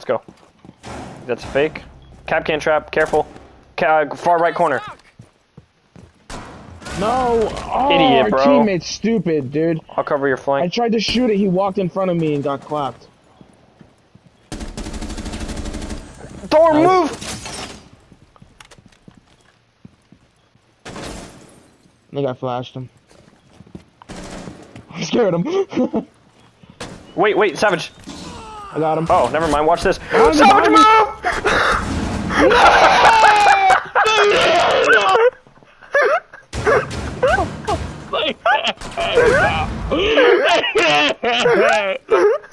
Let's go. That's a fake. Cap can trap. Careful. Far right corner. No! Oh, Idiot, bro. Our teammate's stupid, dude. I'll cover your I flank. tried to shoot it, he walked in front of me and got clapped. Thor, move! I think I flashed him. I scared him. Wait, Savage. I got him. Oh, never mind. Watch this. Behind me, Savage, behind move!